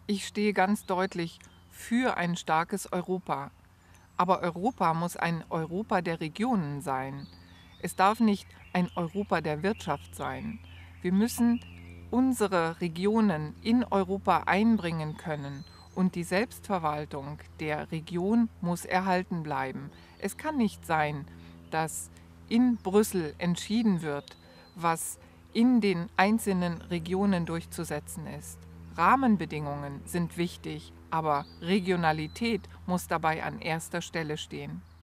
Ich stehe ganz deutlich für ein starkes Europa. Aber Europa muss ein Europa der Regionen sein. Es darf nicht ein Europa der Wirtschaft sein. Wir müssen unsere Regionen in Europa einbringen können und die Selbstverwaltung der Region muss erhalten bleiben. Es kann nicht sein, dass in Brüssel entschieden wird, was in den einzelnen Regionen durchzusetzen ist. Rahmenbedingungen sind wichtig, aber Regionalität muss dabei an erster Stelle stehen.